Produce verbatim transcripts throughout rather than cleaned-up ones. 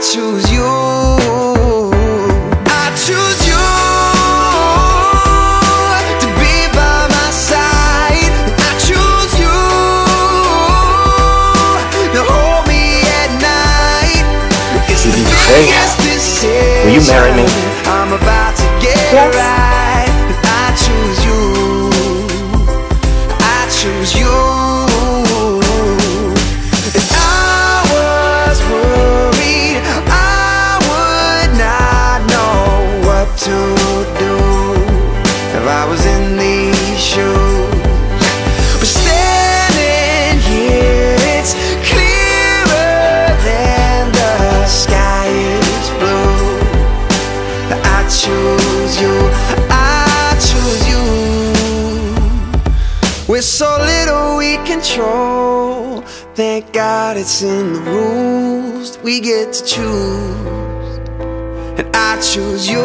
choose you. I choose you to be by my side. I choose you to hold me at night. It's the biggest decision will you marry me? I'm about to get Yes. right. I choose you. I choose you. If I was worried, I would not know what to do if I was in these shoes. But standing here, it's clearer than the sky is blue. I choose you, I choose you. With so little we control, thank God it's in the rules. We get to choose, and I choose you.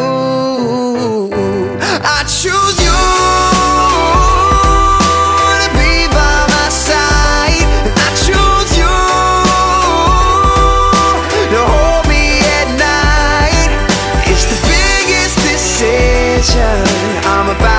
I choose you to be by my side. I choose you to hold me at night. It's the biggest decision I'm about